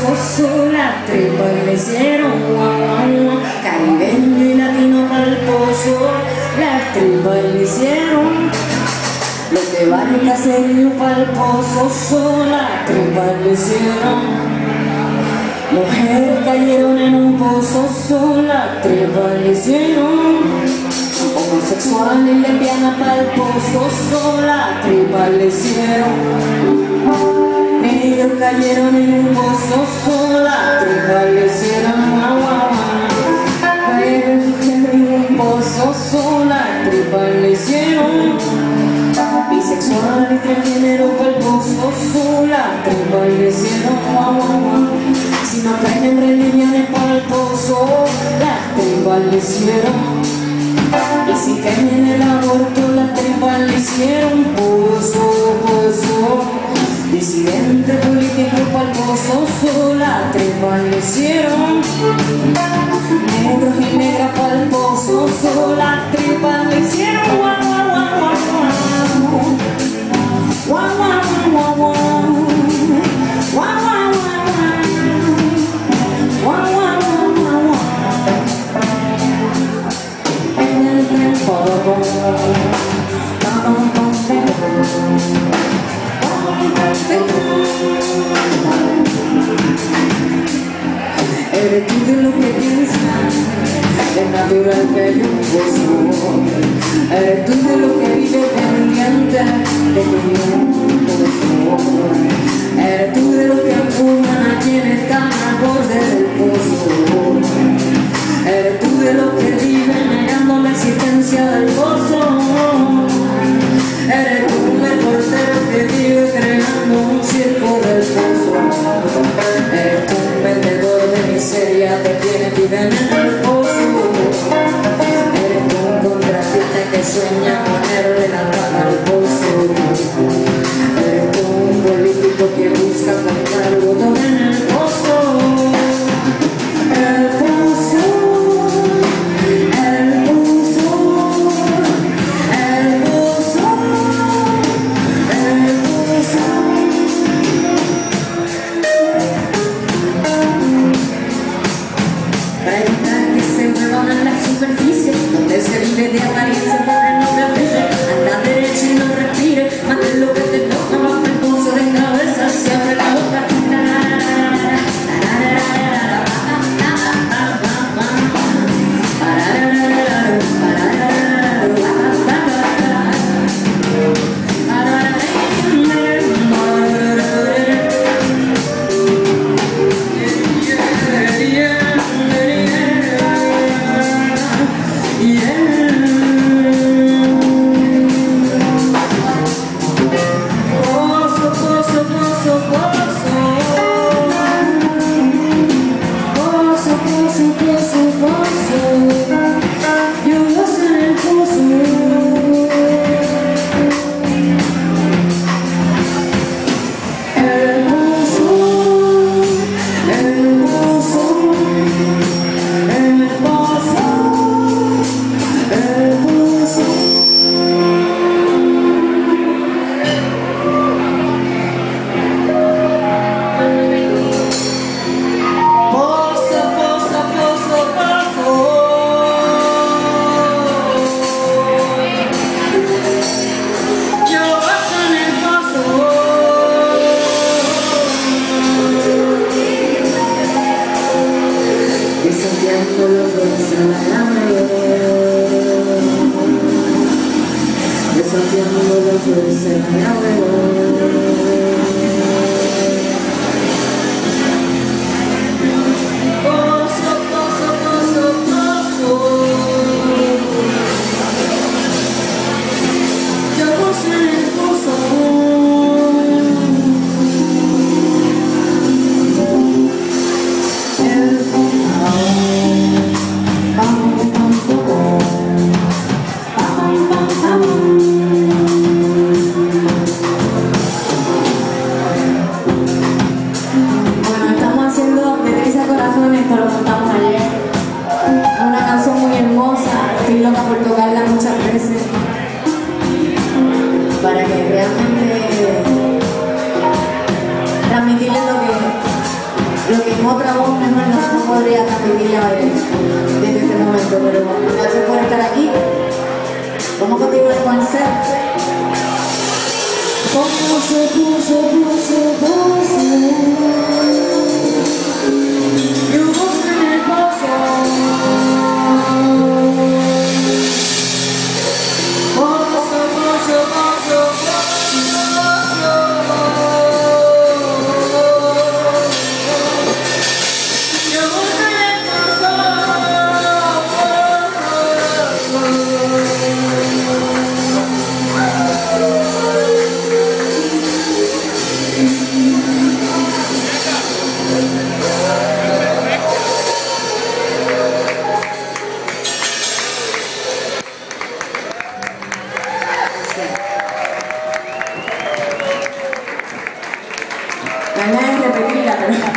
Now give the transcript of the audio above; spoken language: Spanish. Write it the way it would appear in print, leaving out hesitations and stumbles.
sola, tripa le hicieron caribeño y latino pa'l pozo, las tripas le hicieron los de barrio caserío pa'l pozo, sola, tripas le hicieron. Mujeres cayeron en un pozo, sola, tripas le hicieron. Homosexual y lesbiana pa'l pozo, sola, tripas le hicieron. Ellos cayeron en un pozo, sola, tripas le hicieron. Cayeron en un pozo, sola, tripas le hicieron. Bisexual y transgénero pa'l pozo, sola, tripas le hicieron. Si no creen en religiones pa'l pozo, las tripas le hicieron. Y si creen en el aborto, las tripas le hicieron. Pozo. Disidente político pa'l pozo, las tripas le hicieron. Negros y negras pa'l pozo, las tripas le hicieron. Eres tú de lo que piensas, es natural que haya un pozo. Eres tú de lo que vive pendiente de tu pozo. Eres tú de lo que fuman a quienes están al borde del pozo. Eres tú de los que viven negando la existencia del pozo. Eres tú el portero que vive creando un circo del pozo. Eres tú un vendedor de miseria de quienes viven en el pozo. Eres tú un contratista que sueña ponerle la paga al pozo. Eres tú un político que busca comprar votos en el pozo. El pozo. Para evitar que se muevan a la superficie, donde se vive de apariencia, pobre no te brille. Anda derecho y no respire, mate lo que te toca, bajo el pozo de cabeza, se abre la boca. mucho, pero gracias por estar aquí. Vamos a continuar con el set. La idea es repetirla, pero